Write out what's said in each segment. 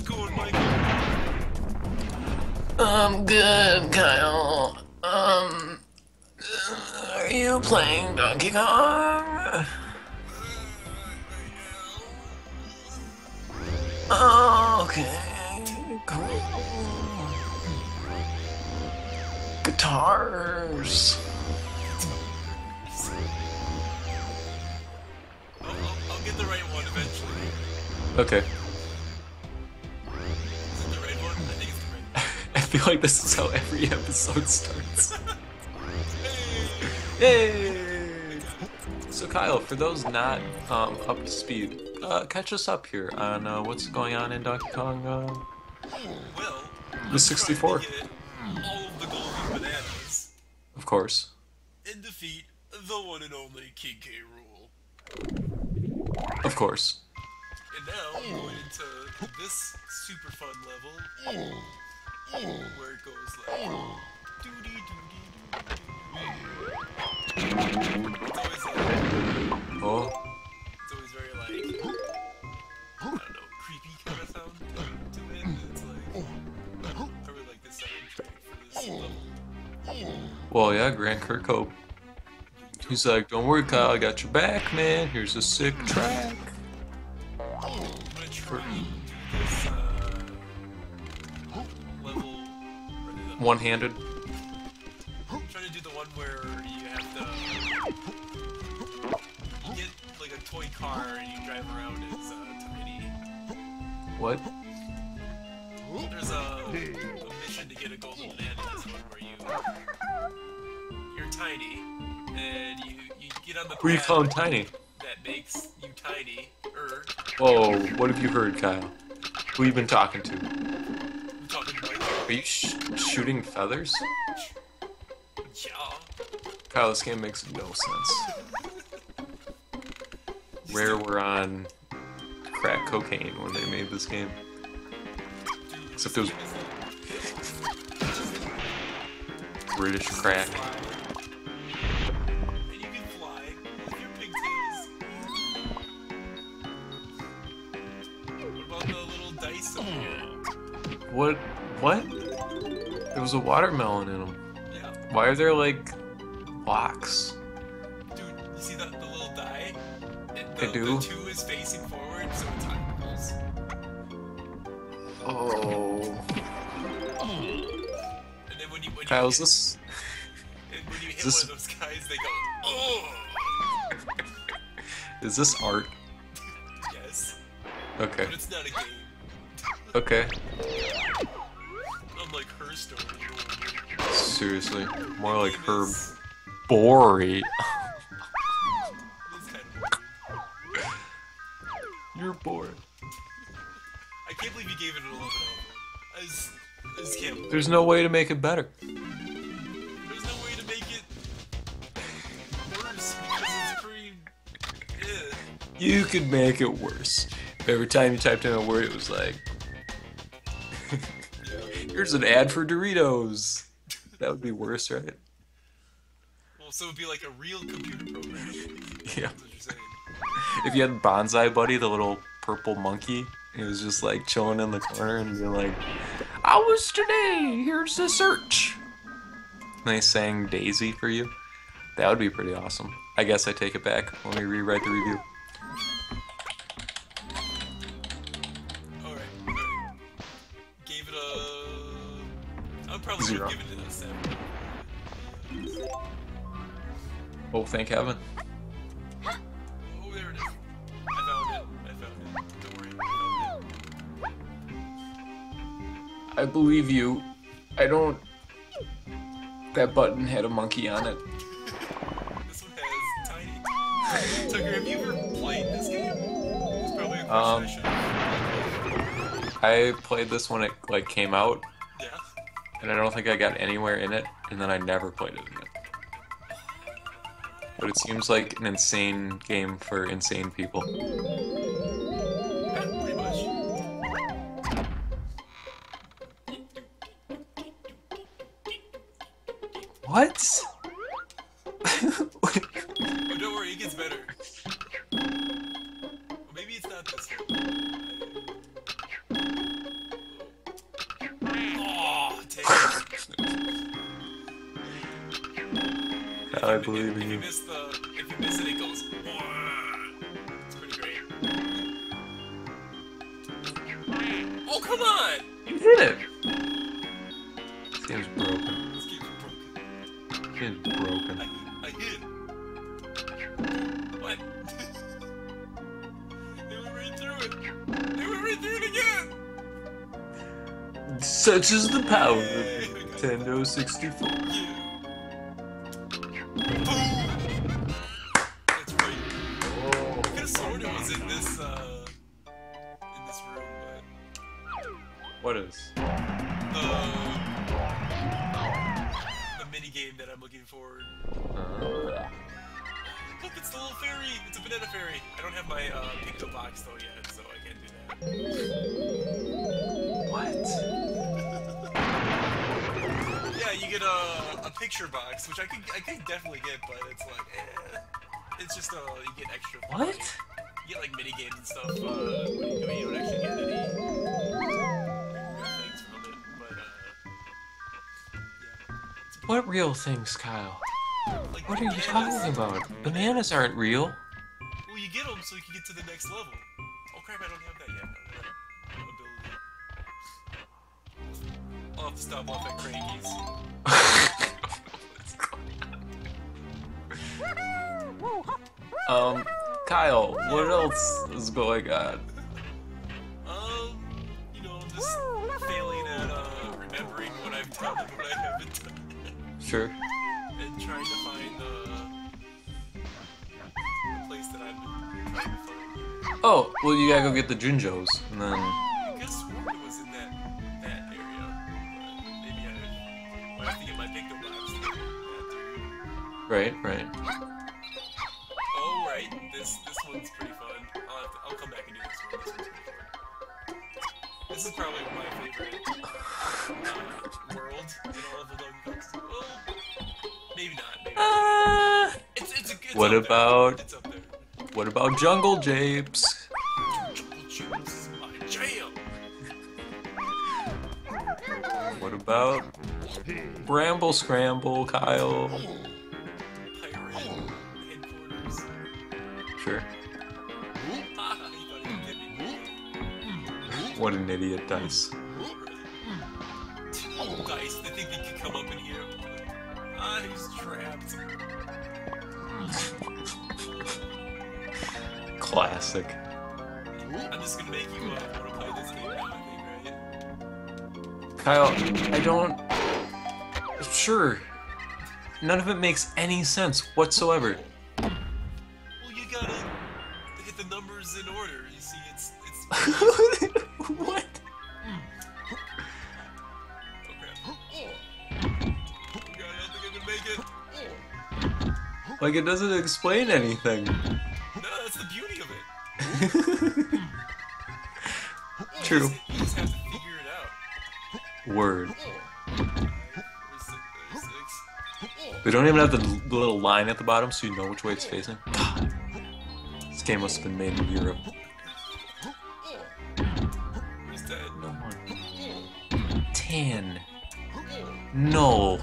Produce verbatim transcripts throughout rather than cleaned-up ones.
going, Michael? I'm good, Kyle. Um, are you playing Donkey Kong? Oh, okay, cool. Guitars. I'll, I'll, I'll get the right one eventually. Okay. Is it the right one? I think it's the right I feel like this is how every episode starts. one. Yay! So Kyle, for those not um, up to speed, uh, catch us up here on uh, what's going on in Donkey Kong. Uh, Well, The sixty-four. I'm trying to get all of the golden bananas of course. and defeat the one and only King K. Rool. Of course. And now we're going into this super fun level where it goes like doody doody doody. It's always like Oh. it's always very like I don't know, creepy kind of sound to it. And it's like I really like this soundtrack for this level. Well, yeah, Grant Kirkhope. He's like, don't worry, Kyle, I got your back, man. Here's a sick track. I'm gonna try and do this uh, level. One-handed. I'm trying to do the one where you have to you get like a toy car and you drive around as uh, Tiny. What? There's a, a mission to get a golden banana in this one where you you're Tiny and you you get on the Who you path calling Tiny? that makes you tiny. Er, Whoa, what have you heard, Kyle? Who you been talking to? I'm talking like Are you sh shooting feathers? yeah. Kyle, this game makes no sense. Rare were on crack cocaine when they made this game. Except it was British crack. And you can fly with your pigtails. What about the little dice over here? What? What? There was a watermelon in them. Yeah. Why are there like blocks? Dude, you see that the little die? It, the, I do. The two is facing forward, so it's eyeballs. Oh. And then when you when Kyle, you is hit, this? and when you hit is this- one of those guys, they go, oh. Is this art? Yes, Okay. but it's not a game. Okay. Unlike her story. Seriously, more like Game her is- Bori. It's kind of weird. You're bored. I can't believe you gave it an eleven out of ten. I just, I just can't believe it. There's no way to make it better. There's no way to make it worse because it's pretty. Yeah. You could make it worse. Every time you typed in a word, it was like, here's an ad for Doritos. That would be worse, right? Well, so it would be like a real computer program. Yeah. That's what you're saying. If you had Bonsai Buddy, the little purple monkey, he was just like chilling in the corner and being like, "I was today. Here's the search." And they sang Daisy for you. That would be pretty awesome. I guess I take it back. Let me rewrite the review. Alright, alright. Gave it a. I would probably Zero. give it a seven. Oh, thank heaven. Oh, there it is. I found it. I found it. Don't worry. I found it. I believe you. I don't. That button had a monkey on it. This one has tiny. Tucker, have you ever played this game? It's probably a question Um, I should have. I played this when it like came out, Yeah. and I don't think I got anywhere in it, and then I never played it again. But it seems like an insane game for insane people. Yeah, pretty much. What? Oh, don't worry, it gets better. Well, maybe it's not this one. I believe if, in if you. you miss the, if you miss it, it goes. It's pretty great. Oh come on! You hit it. This game's broken. This game's broken. This game's broken. I, I hit. What? They went right through it. They went right through it again. Such is the power Yay, of Nintendo sixty-four. Yeah. Boom! That's right. I could have sworn it was in this, uh, in this room, but What is? the the mini game that I'm looking for. Uh, Look, it's the little fairy. It's a banana fairy. I don't have my uh, Pico box though yet, so I can't do that. what? Yeah, you get a, a picture box, which I could I could definitely get, but it's like, eh. It's just uh, you get extra. What? You get like mini games and stuff. Uh, when you, when you don't actually get any real things from it, but uh, yeah. What real things, Kyle? Like What are you bananas. talking about? Bananas aren't real. Well, you get them so you can get to the next level. Oh crap! I don't have that yet. I don't have that ability. I'll have to stop off at Cranky's. um, Kyle, what else is going on? Um, you know, I'm just failing at uh, remembering what I've done and what I haven't done. Sure. And trying to find uh, the place that I've been trying to find. Oh, well, you gotta go get the Junjos, and then. I guess sworn it was in that that area, but maybe I might have to get my Pico box to get that too. Right, right. Oh right, this this one's pretty fun. I'll have to, I'll come back and do this one. This one's pretty fun. This is probably my favorite uh, world in all of the Donkey Kongs. Well, maybe not. Maybe not. Uh, It's it's, a, it's what up about there. It's up there. what about Jungle Japes? Jungle Juice is my jam. What about Bramble Scramble, Kyle? Pirate headquarters. Sure. Ah, he thought he could get me. What an idiot, Dice. Dice, they think they can come up in here. Ah, he's trapped. Classic. I'm just gonna make you uh, want to play this game now, I think, right? Kyle, I don't. Sure. None of it makes any sense whatsoever. Well, you gotta hit the numbers in order. You see, it's it's. What? Oh crap! Oh god, I don't think I can make it. Like, it doesn't explain anything. No, that's the beauty of it. True. You just, you just have to figure it out. Word. Five, six, six. We don't even have the l- little line at the bottom so you know which way it's facing. God. This game must have been made in Europe. Who's dead? No one. Tan. No.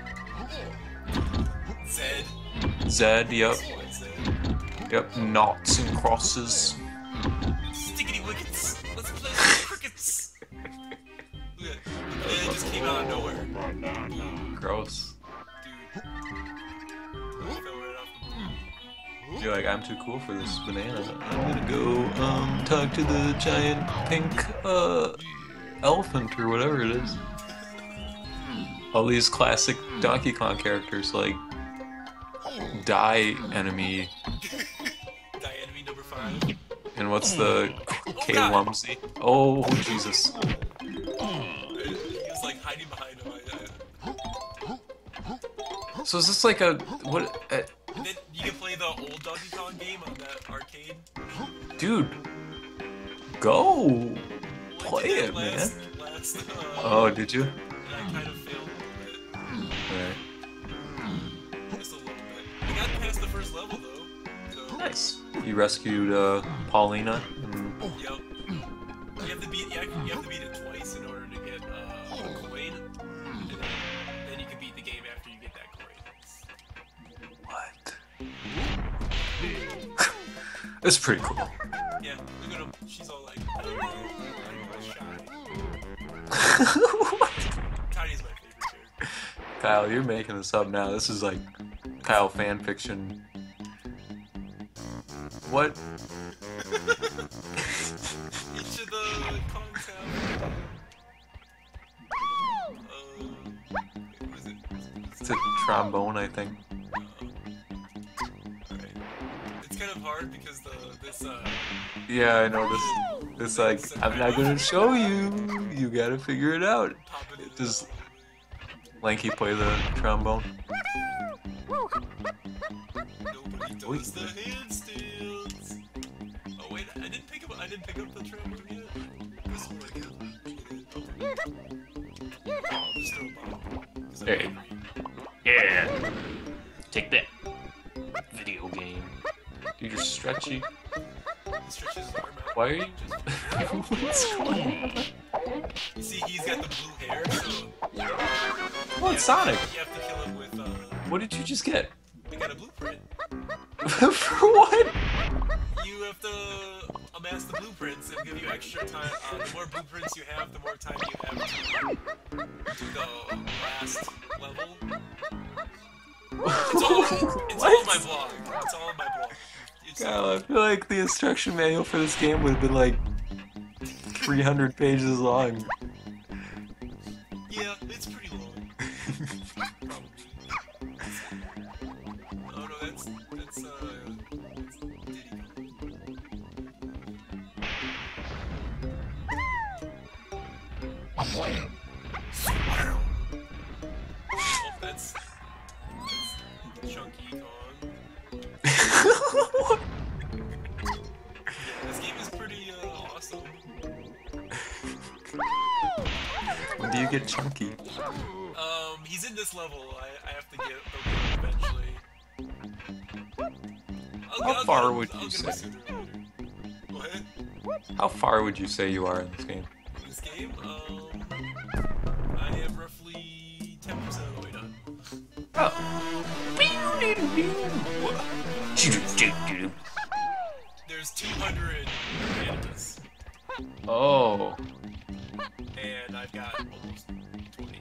Zed. Zed, yep. Zed. Yep, knots and crosses. Stickity wickets. Let's play some crickets. Look at that. It just came out of nowhere. Gross. Dude. Fell right off the You're like, I'm too cool for this banana. I'm gonna go, um, talk to the giant pink, uh, elephant or whatever it is. All these classic Donkey Kong characters, like Die Enemy, Die Enemy number five. and what's the K God. Lumsy? Oh, Jesus. He was like hiding behind him. I, I... So is this like a, what, uh, And then you can play the old Donkey Kong game on that arcade. dude, go, Well, I play did it, that man. last, Last, uh, Oh, did you? and I kind of failed a little Alright. bit. Just a little bit. I got past the first level though. So, Nice. You rescued, uh, Paulina, and yep. You have to beat. You have, you have to beat it twice in order to get uh, a coin, and then, then you can beat the game after you get that coin. It's, It's pretty cool. Yeah, look at him. She's all like, oh, I'm shy. What? Tiny's my favorite character. Kyle, you're making this up now. This is like Kyle fan fiction. What? Each of the Kongs have. Uh, what is it? It's a trombone, I think. Alright. It's kind of hard because the this uh. Yeah, I know this. It's like I'm not gonna show you. You gotta figure it out. Pop it in Does the- Lanky play the trombone? Nobody does the handstands. Oh wait, I didn't pick up. I didn't pick up the trombone yet. This one I can. I'll just throw a bomb. 'Cause I'm Hey. hungry. Yeah. Take that. Video game. You're just stretchy. He stretches his arm out. Why are you? Just- What's going on? You see, he's got the blue hair, so Oh, it's Sonic. you have to kill him with. Uh, What did you just get? I got a blueprint. For what? You have to amass the blueprints and give you extra time. Uh, the more blueprints you have, the more time you have to do the last level. It's all, it's all on my blog. It's all on my blog. It's, Kyle, I feel like the instruction manual for this game would have been like three hundred pages long. yeah, it's pretty long. Probably. Oh no, that's that's uh, that's Diddy Kong. Oh, that's that's Chunky Kong. What? This game is pretty uh, awesome. When do you get chunky? Um, he's in this level. I, I have to get okay eventually. I'll, How I'll far get him- would I'll you get him say? sooner or later. What? How far would you say you are in this game? This game? Um, I am roughly ten percent of the way done. Oh. There's two hundred enemies, Oh. and I've got almost twenty.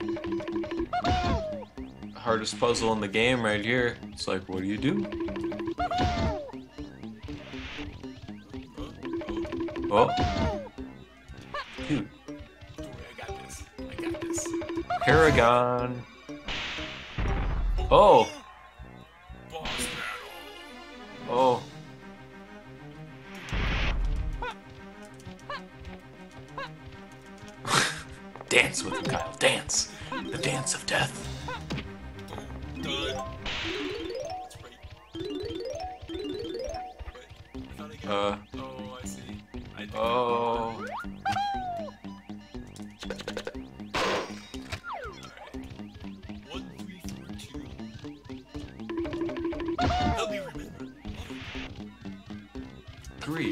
Hardest puzzle in the game right here. It's like, what do you do? Oh, oh. Oh. Dude. Don't worry, I got this. I got this. Paragon. Oh. Boss battle. Oh. Dance with him, Kyle. Dance. The dance of death. Done. That's right. Wait, I thought I got Uh. Oh, I see. I think Oh. Alright. One, three, four, two. Help me remember. Three.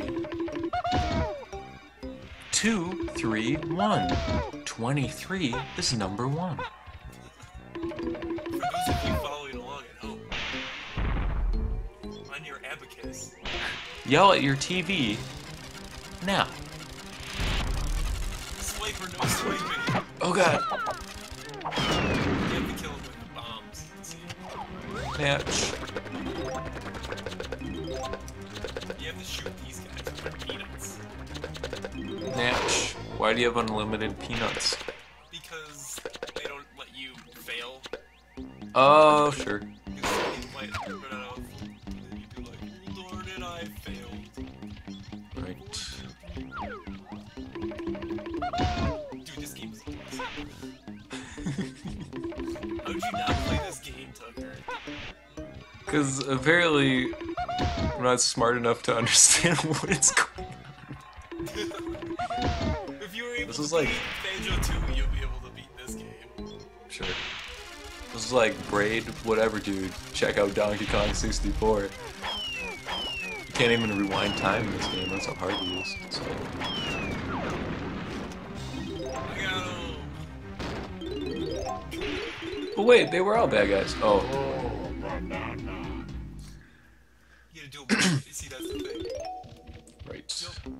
Two, three, one. Twenty-three is number one. For those of you following along at home, on your abacus, Yell at your T V now. swipe or no swiping, Oh god. you have to kill him with the bombs. Let's see. Match. You have to shoot these guys with their peanuts. Natch. Why do you have unlimited peanuts? Because they don't let you fail. Oh, sure. Because you might run out of, and then you'd be like, oh, darn it, I failed. Right. Dude, this game is awesome. How would you not play this game, Tucker? Because apparently I'm not smart enough to understand what it's going on. If you were able This to is like- beat Banjo two, you'll be able to beat this game. Sure. This is like Braid, whatever, dude. Check out Donkey Kong sixty-four. You can't even rewind time in this game. That's how hard it is. So, I got him. but wait, they were all bad guys. Oh. You gotta do it. You see, that's the thing.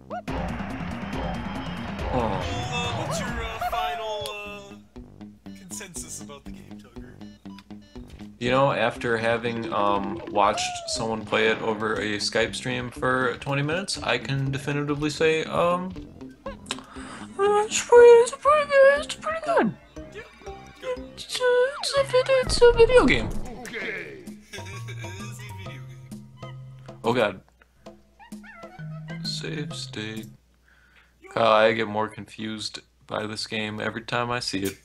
Oh. Uh, what's your uh, final uh, consensus about the game, Tugger? You know, after having um, watched someone play it over a Skype stream for twenty minutes, I can definitively say, um, uh, it's pretty, it's pretty good. It's pretty good. Yeah, good. It's a, it's a, vid- it's a video game. Okay. It is a video game. Oh god. Save state. Kyle, I get more confused by this game every time I see it.